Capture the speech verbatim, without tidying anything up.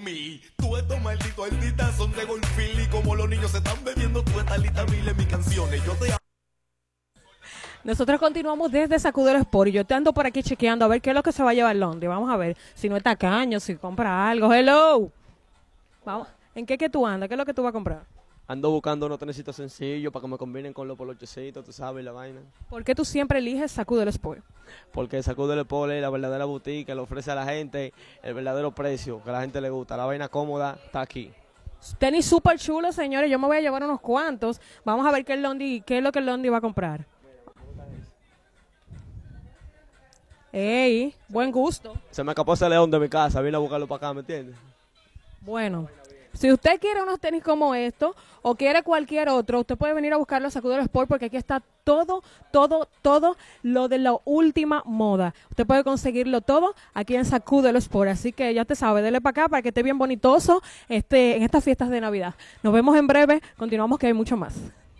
Mi, tú estos malditos artistas son de golfil y como los niños se están bebiendo, tú estás lista mil en mis canciones. Yo te Nosotros continuamos desde Sacudero Sport y yo te ando por aquí chequeando a ver qué es lo que se va a llevar Londi. Vamos a ver si no es tacaño, si compra algo. Hello. Vamos. ¿En qué que tú andas? ¿Qué es lo que tú vas a comprar? Ando buscando unos tenecitos sencillos para que me combinen con los polochecitos, tú sabes, la vaina. ¿Por qué tú siempre eliges Sacudero Sport? Porque Sacudero Sport es la verdadera boutique que le ofrece a la gente el verdadero precio, que a la gente le gusta. La vaina cómoda está aquí. Tenis súper chulo, señores. Yo me voy a llevar unos cuantos. Vamos a ver qué, el Londi, qué es lo que el Londi va a comprar. ¡Ey! Buen gusto. Se me escapó ese león de mi casa, vine a buscarlo para acá, ¿me entiendes? Bueno, si usted quiere unos tenis como estos o quiere cualquier otro, usted puede venir a buscarlo a Sacudero Sport porque aquí está todo, todo, todo lo de la última moda. Usted puede conseguirlo todo aquí en Sacudero Sport. Así que ya te sabe, dele para acá para que esté bien bonitoso este, en estas fiestas de Navidad. Nos vemos en breve. Continuamos que hay mucho más.